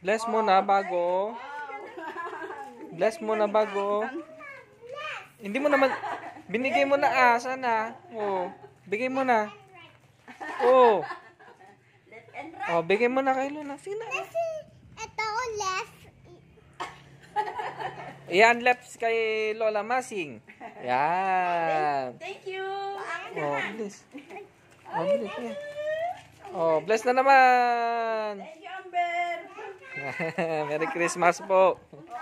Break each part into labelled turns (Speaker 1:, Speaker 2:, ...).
Speaker 1: Bless mo na bago. Bless mo na bago. Hindi mo naman, binigay mo na sana. Oh, bigay mo na. Oh. Oh, bigay mo na kay Luna. Sina?
Speaker 2: Ito, left.
Speaker 1: Yan, left kay Lola Masing. Yan.
Speaker 3: Thank you.
Speaker 1: Oh, bless. Oh, bless. Yan. Oh, bless na naman.
Speaker 3: Thank you, Amber.
Speaker 1: Merry Christmas po.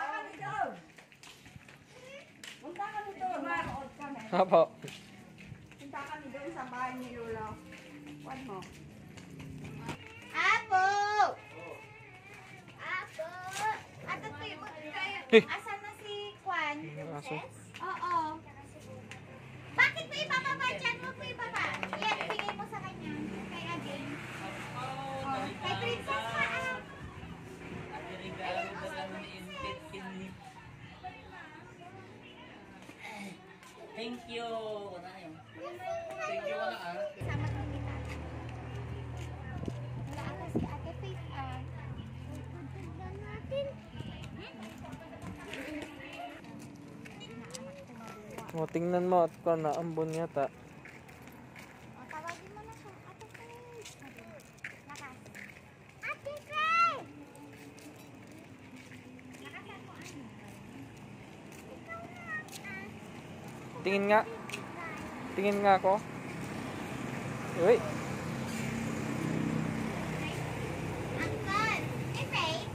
Speaker 3: Punta kami doon. Manood kami.
Speaker 1: Opo.
Speaker 3: Punta kami doon sa bahay ni Lola. One mo.
Speaker 2: Apo! Apo! Ato to yung
Speaker 1: Eh.
Speaker 2: Asan na si Kwan?
Speaker 1: Aso.
Speaker 2: Oo. Bakit po ibababa dyan? Huwag po ibaba. Yan, bigay mo sa kanya. Kay Aging. Oh, kay Princess pa.
Speaker 4: Thank you.
Speaker 2: Thank you, wala ah. Sama kami ni Tata. Wala ata si Ate Faith ah. Tignan natin.
Speaker 1: Oh, tingnan mo at ko na ambon yata.
Speaker 2: O, tawagin mo na siya. Ate Faith. Lakas. Ate Faith! Lakasan mo ano? Ikaw na ah.
Speaker 1: Tingin nga. Tingin nga ako. Uy.
Speaker 2: Uncle! Eh, Faith?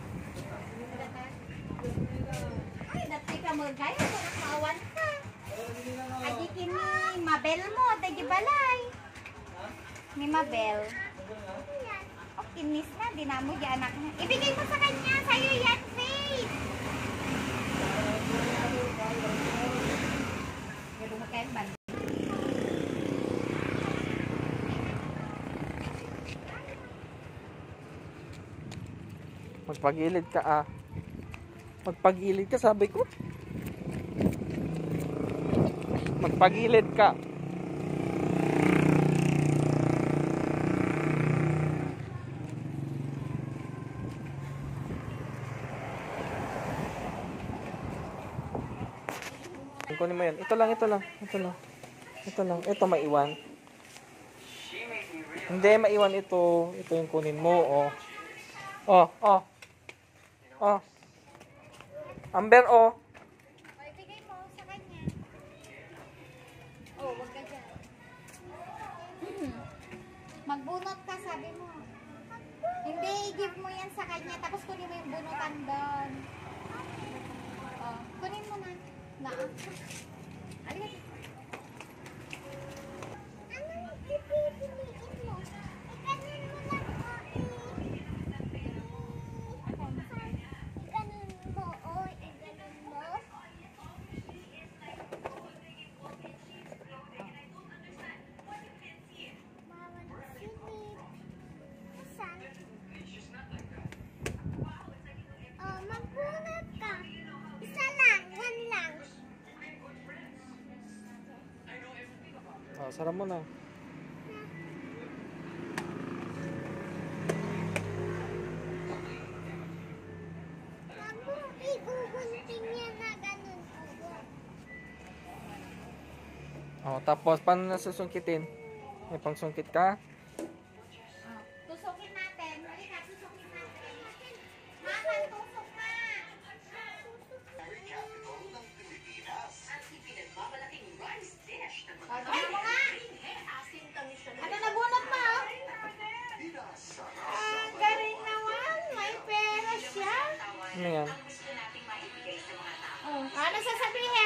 Speaker 2: Ay, dati ka mo gaya. Kung nakawan ka. Ay, di kini Mabel mo. Tagi balay. Ni Mabel. O, kinis na. Di na mo yung anak na. Ibigay mo sa kanya. Sa'yo yan, Faith. Pero magkaiban.
Speaker 1: Magpagilid ka ah. Magpagilid ka sabi ko. Magpagilid ka. Kunin mo yan. Ito lang, ito lang. Ito lang. Ito lang. Ito maiwan. Hindi, maiwan ito. Ito yung kunin mo, oh. Oh, oh. Oh. Amber, oh.
Speaker 2: O, ibigay mo sa kanya. Oh, wag ka dyan. Magbunot ka, sabi mo. Hindi, give mo yan sa kanya. Tapos kunin mo yung bunutan doon. Oh, kunin mo na. Alin. Anong pipiliin mo? Ikanin mo lang o ikanin mo o iganin mo. Bawal silip. Saan? Oh, magbunot ka. Isa lang, yan lang.
Speaker 1: Oh, sarap mo na.
Speaker 2: Bago igugunting niya na ganun po.
Speaker 1: Oh, tapos paano nasusungkitin? May pangsungkit ka?
Speaker 2: Tusukin natin. Halika, tusukin natin. Mama, tusok na. Try mo nga. Ano nabunot mo? Galing naman. May pera siya.
Speaker 1: Ano yan?
Speaker 2: Oh, ano sasabihin?